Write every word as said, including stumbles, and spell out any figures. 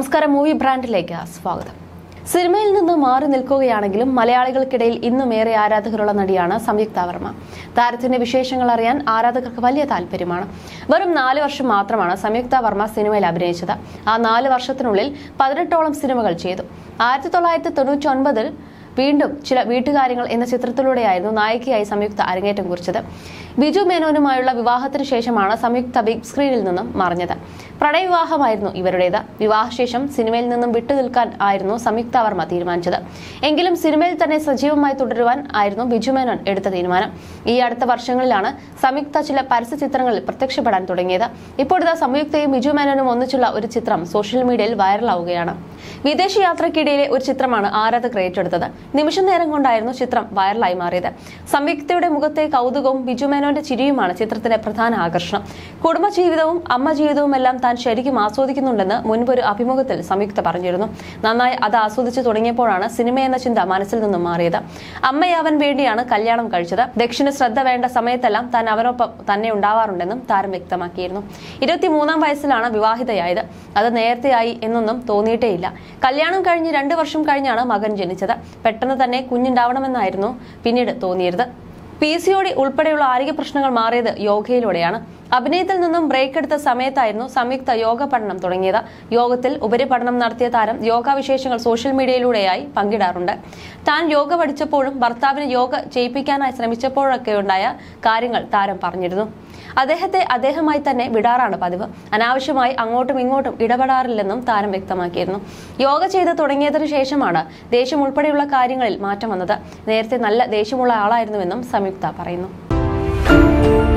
നമസ്കാരം, മൂവി ബ്രാൻഡിലേക്ക് സ്വാഗതം. സിനിമയിൽ നിന്ന് മാറി നിൽക്കുകയാണെങ്കിലും മലയാളികൾക്കിടയിൽ ഇന്നും ഏറെ ആരാധകരുള്ള നടിയാണ് സംയുക്ത വർമ്മ. താരത്തിന്റെ വിശേഷങ്ങൾ അറിയാൻ ആരാധകർക്ക് വലിയ താല്പര്യമാണ്. വെറും നാല് വർഷം മാത്രമാണ് സംയുക്ത വർമ്മ സിനിമയിൽ അഭിനയിച്ചത്. ആ നാല് വർഷത്തിനുള്ളിൽ പതിനെട്ടോളം സിനിമകൾ ചെയ്തു. ആയിരത്തി തൊള്ളായിരത്തി തൊണ്ണൂറ്റി ഒൻപതിൽ വീണ്ടും ചില വീട്ടുകാര്യങ്ങൾ എന്ന ചിത്രത്തിലൂടെയായിരുന്നു നായികയായി സംയുക്ത അരങ്ങേറ്റം കുറിച്ചത്. ബിജു മേനോനുമായുള്ള വിവാഹത്തിന് ശേഷമാണ് സംയുക്ത ബിഗ് സ്ക്രീനിൽ നിന്നും മറഞ്ഞത്. പ്രണയവിവാഹമായിരുന്നു ഇവരുടേത്. വിവാഹശേഷം സിനിമയിൽ നിന്നും വിട്ടുനിൽക്കാൻ ആയിരുന്നു സംയുക്ത വർമ്മ തീരുമാനിച്ചത്. എങ്കിലും സിനിമയിൽ തന്നെ സജീവമായി തുടരുവാൻ ആയിരുന്നു ബിജു മേനോൻ എടുത്ത തീരുമാനം. ഈ അടുത്ത വർഷങ്ങളിലാണ് സംയുക്ത ചില പരസ്യ ചിത്രങ്ങളിൽ പ്രത്യക്ഷപ്പെടാൻ തുടങ്ങിയത്. ഇപ്പോഴത്തെ സംയുക്തയും ബിജു മേനോനും ഒന്നിച്ചുള്ള ഒരു ചിത്രം സോഷ്യൽ മീഡിയയിൽ വൈറലാവുകയാണ്. വിദേശ യാത്രയ്ക്കിടയിലെ ഒരു ചിത്രമാണ് ആരാധകർ ഏറ്റെടുത്തത്. നിമിഷ നേരം കൊണ്ടായിരുന്നു ചിത്രം വൈറലായി മാറിയത്. സംയുക്തയുടെ മുഖത്തെ കൗതുകവും ബിജു മേനോന്റെ ചിരിയുമാണ് ചിത്രത്തിന്റെ പ്രധാന ആകർഷണം. കുടുംബജീവിതവും അമ്മ ജീവിതവും എല്ലാം താൻ ശരിക്കും ആസ്വദിക്കുന്നുണ്ടെന്ന് മുൻപൊരു അഭിമുഖത്തിൽ സംയുക്ത പറഞ്ഞിരുന്നു. നന്നായി അത് ആസ്വദിച്ചു തുടങ്ങിയപ്പോഴാണ് സിനിമ എന്ന ചിന്ത മനസ്സിൽ നിന്നും മാറിയത്. അമ്മയാവാൻ വേണ്ടിയാണ് കല്യാണം കഴിച്ചത്. ദക്ഷിണ ശ്രദ്ധ വേണ്ട സമയത്തെല്ലാം താൻ അവനൊപ്പം തന്നെ ഉണ്ടാവാറുണ്ടെന്നും താരം വ്യക്തമാക്കിയിരുന്നു. ഇരുപത്തിമൂന്നാം വയസ്സിലാണ് വിവാഹിതയായത്. അത് നേരത്തെയായി എന്നൊന്നും തോന്നിയിട്ടേയില്ല. കല്യാണം കഴിഞ്ഞ് രണ്ടു വർഷം കഴിഞ്ഞാണ് മകൻ ജനിച്ചത്. പെട്ടെന്ന് തന്നെ കുഞ്ഞുണ്ടാവണമെന്നായിരുന്നു പിന്നീട് തോന്നിയത്. പി സി ഒ ഡി ഉൾപ്പെടെയുള്ള ആരോഗ്യ പ്രശ്നങ്ങൾ മാറിയത് യോഗയിലൂടെയാണ്. അഭിനയത്തിൽ നിന്നും ബ്രേക്ക് എടുത്ത സമയത്തായിരുന്നു സംയുക്ത യോഗ പഠനം തുടങ്ങിയത്. യോഗത്തിൽ ഉപരിപഠനം നടത്തിയ താരം യോഗ വിശേഷങ്ങൾ സോഷ്യൽ മീഡിയയിലൂടെയായി പങ്കിടാറുണ്ട്. താൻ യോഗ പഠിച്ചപ്പോഴും ഭർത്താവിന് യോഗ ചെയ്യിപ്പിക്കാനായി ശ്രമിച്ചപ്പോഴൊക്കെ ഉണ്ടായ കാര്യങ്ങൾ താരം പറഞ്ഞിരുന്നു. അദ്ദേഹത്തെ അദ്ദേഹമായി തന്നെ വിടാറാണ് പതിവ്. അനാവശ്യമായി അങ്ങോട്ടും ഇങ്ങോട്ടും ഇടപെടാറില്ലെന്നും താരം വ്യക്തമാക്കിയിരുന്നു. യോഗ ചെയ്ത് തുടങ്ങിയതിനു ശേഷമാണ് ദേഷ്യം ഉൾപ്പെടെയുള്ള കാര്യങ്ങളിൽ മാറ്റം വന്നത്. നേരത്തെ നല്ല ദേഷ്യമുള്ള ആളായിരുന്നുവെന്നും സംയുക്ത പറയുന്നു.